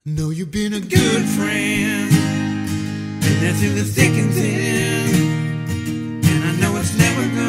Know you've been a good friend, and that's in the thick and thin. And I know it's never gonna